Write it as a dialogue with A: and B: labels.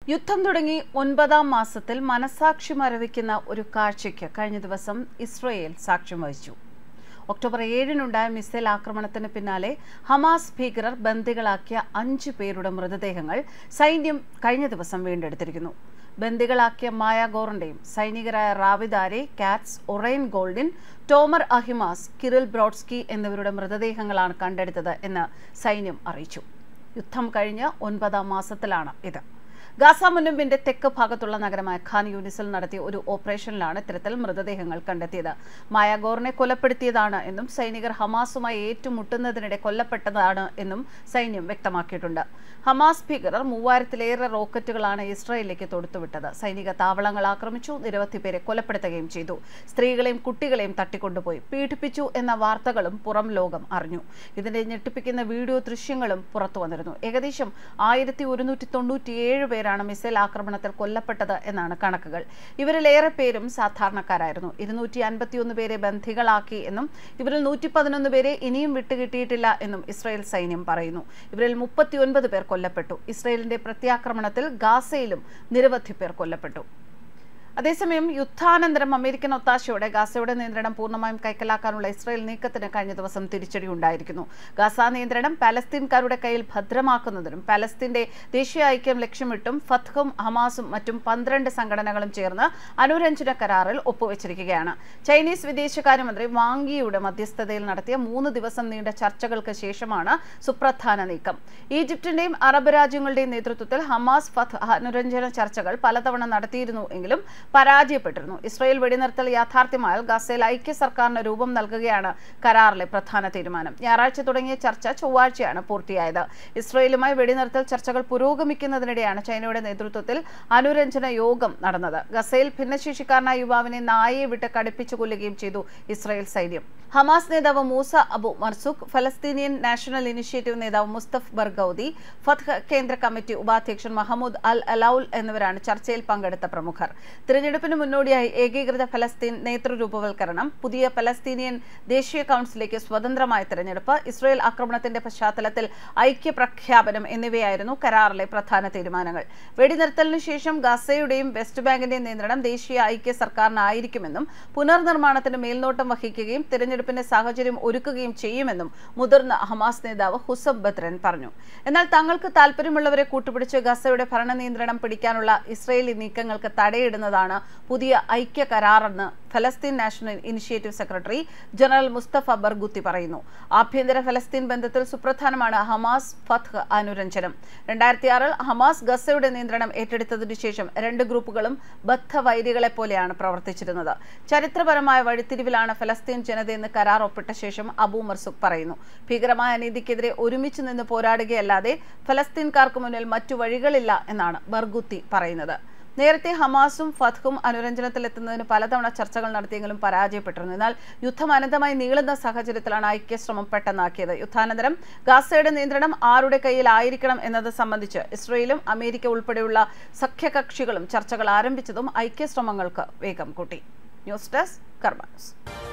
A: യുദ്ധം തുടങ്ങി 9ാം മാസത്തിൽ മനസാക്ഷി മരവിക്കുന്ന ഒരു കാഴ്ചയ്ക്ക് കഴിഞ്ഞ ദിവസം ഇസ്രയേൽ സാക്ഷ്യം വഹിച്ചു. ഒക്ടോബർ 7-നുണ്ടായ മിസൈൽ ആക്രമണത്തിന് പിന്നാലെ ഹമാസ് ഭീകരർ ബന്ദികളാക്കിയ 5 പേരുടെ മൃതദേഹങ്ങൾ സൈന്യം കഴിഞ്ഞ ദിവസം വീണ്ടെടുത്തിരിക്കുന്നു. ബന്ദികളാക്കിയ മായ ഗോറിന്റെയും സൈനികരായ റാവിദാരെ, Katz, Oren Goldin, Tomer Ahimas, Kiril Brodsky എന്നിവരുടെ മൃതദേഹങ്ങളാണ് കണ്ടെടുത്തത് എന്ന് സൈന്യം അറിയിച്ചു. യുദ്ധം കഴിഞ്ഞ് 9ാം മാസത്തിലാണ് ഇത്. ഗാസ മുനമ്പിന്റെ തെക്ക് ഭാഗത്തുള്ള നഗരമായ ഖാൻ യൂനിസിൽ നടത്തിയ ഒരു ഓപ്പറേഷനിലാണ് ഇത്തരത്തിൽ മൃതദേഹങ്ങൾ കണ്ടെത്തിയത്. മായ ഗോറിനെ കൊലപ്പെടുത്തിയതാണ് എന്നും സൈനികർ ഹമാസുമായി ഏറ്റുമുട്ടുന്നതിനിടെ കൊല്ലപ്പെട്ടതാണ് എന്നും സൈന്യം വ്യക്തമാക്കിയിട്ടുണ്ട്. ഹമാസ് ഭീകരർ 3000-ലേറെ റോക്കറ്റുകളാണ് ഇസ്രായേലിലേക്ക് തൊടുത്തുവിട്ടത്. സൈനിക താവളങ്ങൾ ആക്രമിച്ചു, നിരവധി പേരെ കൊലപ്പെടുത്തുകയും ചെയ്തു. സ്ത്രീകളെയും കുട്ടികളെയും തട്ടിക്കൊണ്ടുപോയി പീഡിപ്പിച്ചു എന്ന വാർത്തകളും പുറം ലോകം അറിഞ്ഞു. ഇതിന്റെ ഞെട്ടിപ്പിക്കുന്ന വീഡിയോ ദൃശ്യങ്ങളും പുറത്തു വന്നിരുന്നു. ഏകദേശം 1197 പേരാണ് മിസൈൽ ആക്രമണത്തിൽ കൊല്ലപ്പെട്ടത് എന്നാണ് കണക്കുകൾ. ഇവരിലേറെ പേരും സാധാരണക്കാരായിരുന്നു. 251 പേരെ ബന്ദികളാക്കി എന്നും ഇവരിൽ 111 പേരെ ഇനിയും വിട്ടുകിട്ടിയിട്ടില്ല എന്നും ഇസ്രായേൽ സൈന്യം പറയുന്നു. ഇവരിൽ 39 പേർ കൊല്ലപ്പെട്ടു. ഇസ്രായേലിന്റെ പ്രത്യാക്രമണത്തിൽ ഗാസയിലും നിരവധി പേർ കൊല്ലപ്പെട്ടു. അതേസമയം യുദ്ധാനന്തരം അമേരിക്കൻ ഒത്താശയോടെ ഗാസയുടെ നിയന്ത്രണം പൂർണ്ണമായും കൈക്കലാക്കാനുള്ള ഇസ്രായേൽ നീക്കത്തിന് കഴിഞ്ഞ ദിവസം തിരിച്ചടി ഉണ്ടായിരിക്കുന്നു. ഗാസ നിയന്ത്രണം പാലസ്തീൻകാരുടെ കയ്യിൽ ഭദ്രമാക്കുന്നതിനും പാലസ്തീന്റെ ദേശീയ ഐക്യം ലക്ഷ്യമിട്ടും ഫത്ഹും ഹമാസും മറ്റും 12 സംഘടനകളും ചേർന്ന് അനുരഞ്ജന കരാറിൽ ഒപ്പുവെച്ചിരിക്കുകയാണ്. ചൈനീസ് വിദേശകാര്യമന്ത്രി വാങ് യിയുടെ മധ്യസ്ഥതയിൽ നടത്തിയ 3 ദിവസം നീണ്ട ചർച്ചകൾക്ക് ശേഷമാണ് സുപ്രധാന നീക്കം. ഈജിപ്തിന്റെയും അറബ് രാജ്യങ്ങളുടെയും നേതൃത്വത്തിൽ ഹമാസ് ഫത്ഹ് അനുരഞ്ജന ചർച്ചകൾ പലതവണ നടത്തിയിരുന്നു എങ്കിലും പരാജയപ്പെട്ടിരുന്നു. ഇസ്രായേൽ വെടിനിർത്തൽ യാഥാർത്ഥ്യമായാൽ ഗാസയിൽ ഐക്യ സർക്കാരിന് രൂപം നൽകുകയാണ് കരാറിലെ പ്രധാന തീരുമാനം. ഞായറാഴ്ച തുടങ്ങിയ ചർച്ച ചൊവ്വാഴ്ചയാണ് പൂർത്തിയായത്. ഇസ്രായേലുമായി വെടിനിർത്തൽ ചർച്ചകൾ പുരോഗമിക്കുന്നതിനിടെയാണ് ചൈനയുടെ നേതൃത്വത്തിൽ അനുരഞ്ജന യോഗം നടന്നത്. ഗസയിൽ ഭിന്നശേഷിക്കാരനായ യുവാവിനെ നായയെ വിട്ട് കടുപ്പിച്ചു കൊല്ലുകയും ചെയ്തു ഇസ്രായേൽ സൈന്യം. ഹമാസ് നേതാവ് മൂസ അബു മർസൂഖ്, ഫലസ്തീനിയൻ നാഷണൽ ഇനിഷ്യേറ്റീവ് നേതാവ് മുസ്തഫ് ബർഗൌദി, ഫത്ഹ് കേന്ദ്ര കമ്മിറ്റി ഉപാധ്യക്ഷൻ മഹമ്മൂദ് അൽ അലൌൽ എന്നിവരാണ് ചർച്ചയിൽ പങ്കെടുത്ത പ്രമുഖർ. തിരഞ്ഞെടുപ്പിന് മുന്നോടിയായി ഏകീകൃത ഫലസ്തീൻ നേതൃരൂപവൽക്കരണം, പുതിയ പലസ്തീനിയൻ ദേശീയ കൗൺസിലേക്ക് സ്വതന്ത്രമായ തിരഞ്ഞെടുപ്പ്, ഇസ്രായേൽ ആക്രമണത്തിന്റെ പശ്ചാത്തലത്തിൽ ഐക്യ പ്രഖ്യാപനം എന്നിവയായിരുന്നു കരാറിലെ പ്രധാന തീരുമാനങ്ങൾ. വെടിനിർത്തലിനു ശേഷം ഗാസയുടെയും വെസ്റ്റ് ബാങ്കിന്റെയും നിയന്ത്രണം ദേശീയ ഐക്യ സർക്കാരിനായിരിക്കുമെന്നും പുനർനിർമ്മാണത്തിന് മേൽനോട്ടം വഹിക്കുകയും തിരഞ്ഞെടുപ്പിന്റെ സാഹചര്യം ഒരുക്കുകയും ചെയ്യുമെന്നും മുതിർന്ന ഹമാസ് നേതാവ് ഹുസം ബദ്രൻ പറഞ്ഞു. എന്നാൽ തങ്ങൾക്ക് താൽപര്യമുള്ളവരെ കൂട്ടുപിടിച്ച് ഗസയുടെ ഭരണ നിയന്ത്രണം പിടിക്കാനുള്ള ഇസ്രായേലി നീക്കങ്ങൾക്ക് തടയിടുന്നതാണ് പുതിയ ഐക്യ കരാറെന്ന് ഫലസ്തീൻ National Initiative Secretary General Mustafa Barghouti പറയുന്നു. ആഭ്യന്തര ഫലസ്തീൻ ബന്ധത്തിൽ സുപ്രധാനമാണ് ഹമാസ് ഫത്ഹ് അനുരഞ്ജനം. 2006-ൽ ഹമാസ് ഗസയുടെ നിയന്ത്രണം ഏറ്റെടുത്തതിനു ശേഷം 2 ഗ്രൂപ്പുകളും ബദ്ധവൈരികളെ പോലെയാണ് പ്രവർത്തിച്ചിരുന്നത്. ചരിത്രപരമായ വഴിത്തിരിവിലാണ് ഫലസ്തീൻ ജനതയെന്ന് കരാർ ഒപ്പിട്ട ശേഷം അബു മർസൂഖ് പറയുന്നു. ഭീകരമായ അനീതിക്കെതിരെ ഒരുമിച്ച് നിന്ന് പോരാടുകയല്ലാതെ ഫലസ്തീൻകാർക്ക് മുന്നിൽ മറ്റു വഴികളില്ല എന്നാണ് ബർഗൂത്തി പറയുന്നത്. നേരത്തെ ഹമാസും ഫത്ഹും അനുരഞ്ജനത്തിലെത്തുന്നതിന് പലതവണ ചർച്ചകൾ നടത്തിയെങ്കിലും പരാജയപ്പെട്ടിരുന്നു. എന്നാൽ യുദ്ധം അനന്തമായി നീളുന്ന സാഹചര്യത്തിലാണ് ഐക്യശ്രമം പെട്ടെന്നാക്കിയത്. യുദ്ധാനന്തരം ഗാസയുടെ നിയന്ത്രണം ആരുടെ കയ്യിലായിരിക്കണം എന്നത് സംബന്ധിച്ച് ഇസ്രായേലും അമേരിക്ക ഉൾപ്പെടെയുള്ള സഖ്യകക്ഷികളും ചർച്ചകൾ ആരംഭിച്ചതും ഐക്യശ്രമങ്ങൾക്ക് വേഗം കൂട്ടി. News desk Karma news.